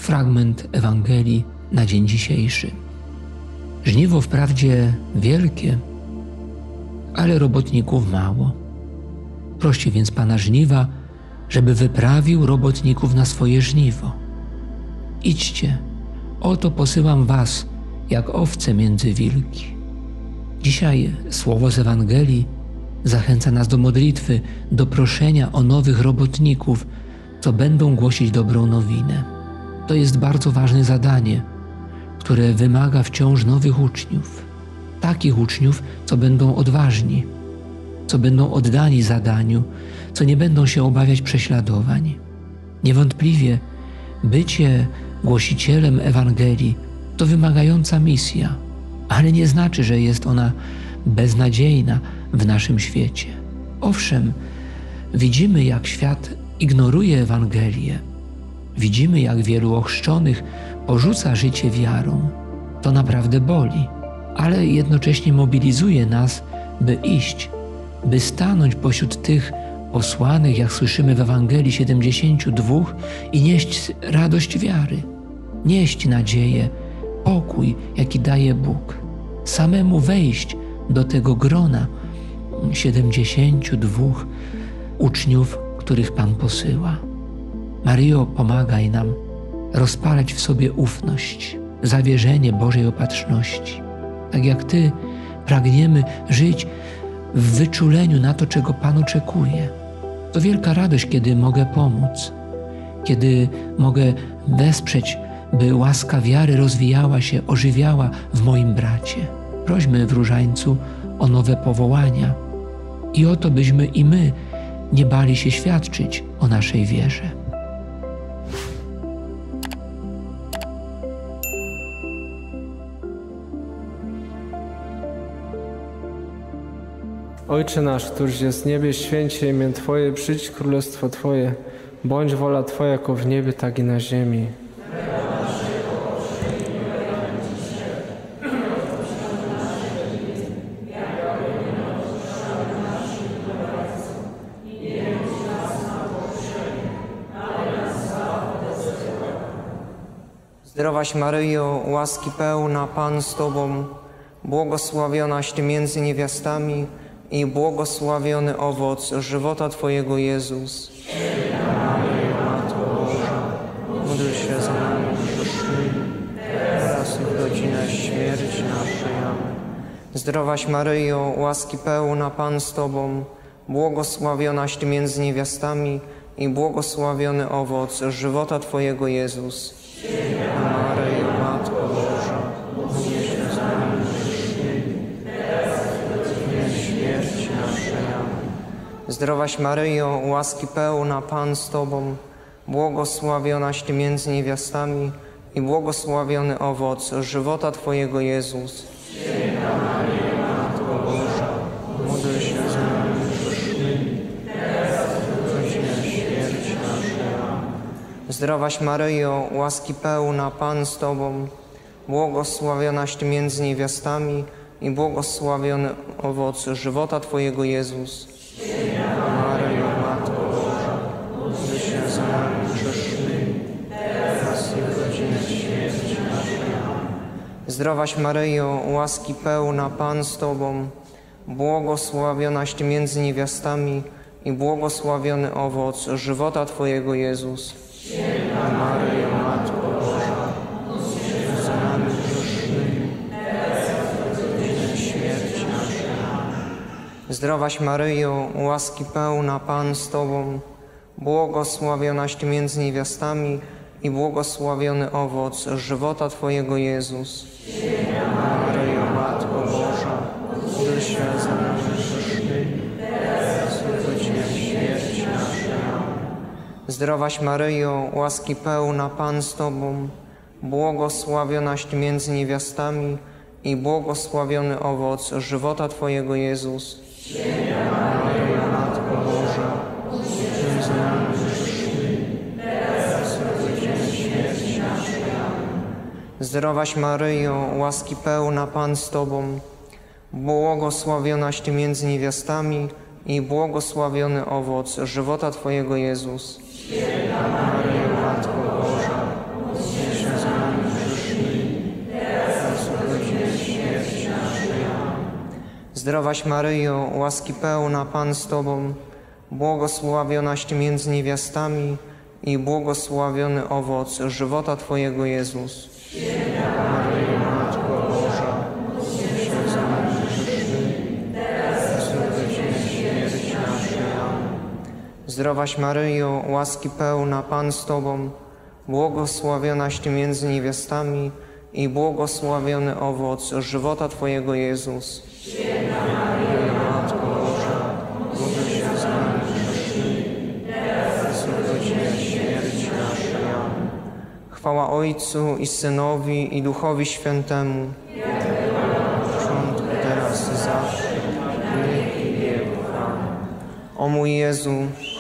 Fragment Ewangelii na dzień dzisiejszy. Żniwo wprawdzie wielkie, ale robotników mało. Proście więc Pana żniwa, żeby wyprawił robotników na swoje żniwo. Idźcie, oto posyłam was, jak owce między wilki. Dzisiaj słowo z Ewangelii zachęca nas do modlitwy, do proszenia o nowych robotników, co będą głosić dobrą nowinę. To jest bardzo ważne zadanie, które wymaga wciąż nowych uczniów. Takich uczniów, co będą odważni, co będą oddani zadaniu, co nie będą się obawiać prześladowań. Niewątpliwie bycie głosicielem Ewangelii to wymagająca misja, ale nie znaczy, że jest ona beznadziejna w naszym świecie. Owszem, widzimy, jak świat ignoruje Ewangelię. Widzimy, jak wielu ochrzczonych porzuca życie wiarą. To naprawdę boli, ale jednocześnie mobilizuje nas, by iść, by stanąć pośród tych posłanych, jak słyszymy w Ewangelii, 72 i nieść radość wiary, nieść nadzieję, pokój, jaki daje Bóg. Samemu wejść do tego grona 72 uczniów, których Pan posyła. Maryjo, pomagaj nam rozpalać w sobie ufność, zawierzenie Bożej opatrzności. Tak jak Ty pragniemy żyć w wyczuleniu na to, czego Pan oczekuje. To wielka radość, kiedy mogę pomóc, kiedy mogę wesprzeć, by łaska wiary rozwijała się, ożywiała w moim bracie. Prośmy w Różańcu o nowe powołania i o to, byśmy i my nie bali się świadczyć o naszej wierze. Ojcze nasz, któryś jest w niebie, święć się imię Twoje, przyjdź królestwo Twoje, bądź wola Twoja jako w niebie, tak i na ziemi. Zdrowaś Maryjo, łaski pełna, Pan z Tobą, błogosławionaś Ty między niewiastami i błogosławiony owoc żywota Twojego, Jezus. Święta Maryjo, Matko Boża, módl się za nami grzesznymi, teraz i w godzinę śmierci naszej. Amen. Zdrowaś Maryjo, łaski pełna, Pan z Tobą, błogosławionaś Ty między niewiastami i błogosławiony owoc żywota Twojego, Jezus. Święta Maryjo, Matko Boża, módl się za nami grzesznymi, teraz i w godzinę śmierci naszej. Amen. Zdrowaś Maryjo, łaski pełna, Pan z Tobą, błogosławionaś Ty między niewiastami i błogosławiony owoc żywota Twojego, Jezus. Święta Maryjo, Matko Boża, módl się za nami grzesznymi, teraz i w godzinę śmierci naszej. Amen. Zdrowaś Maryjo, łaski pełna, Pan z Tobą, błogosławionaś Ty między niewiastami i błogosławiony owoc żywota Twojego, Jezus. Święta Maryjo, Matko Boża, módl się za nami grzesznymi, teraz i w godzinę śmierci naszej. Amen. Zdrowaś Maryjo, łaski pełna, Pan z Tobą, błogosławionaś Ty między niewiastami i błogosławiony owoc żywota Twojego, Jezus. Święta Maryjo, Matko Boża, módl się za nami grzesznymi, teraz i w godzinę śmierci naszej. Amen. Zdrowaś Maryjo, łaski pełna, Pan z Tobą, błogosławionaś Ty między niewiastami i błogosławiony owoc żywota Twojego, Jezus. Święta Maryjo, Matko Boża, módl się za nami grzesznymi, teraz i w godzinę śmierci naszej. Amen. Zdrowaś Maryjo, łaski pełna, Pan z Tobą, błogosławionaś Ty między niewiastami i błogosławiony owoc żywota Twojego, Jezus. Święta Maryjo, Matko Boża, módl się za nami grzesznymi, teraz i w godzinę śmierci naszej. Amen. Zdrowaś Maryjo, łaski pełna, Pan z Tobą, błogosławionaś Ty między niewiastami i błogosławiony owoc żywota Twojego, Jezus. Święta Maryjo, Matko Boża, módl się Zdrowaś Maryjo, łaski pełna, Pan z Tobą, błogosławionaś Ty między niewiastami i błogosławiony owoc żywota Twojego, Jezus. Święta Maryjo, Matko Boża, módl się za nami grzesznymi, teraz i w godzinę śmierci naszej. Amen. Zdrowaś Maryjo, łaski pełna, Pan z Tobą, błogosławionaś Ty między niewiastami i błogosławiony owoc żywota Twojego, Jezus. Święta Maryjo, Matko Boża, módl się za nami grzesznymi, teraz i w godzinę śmierci naszej. Amen. Chwała Ojcu i Synowi i Duchowi Świętemu, jak była na początku, teraz i zawsze, na wieki wieków. Amen. O mój Jezu,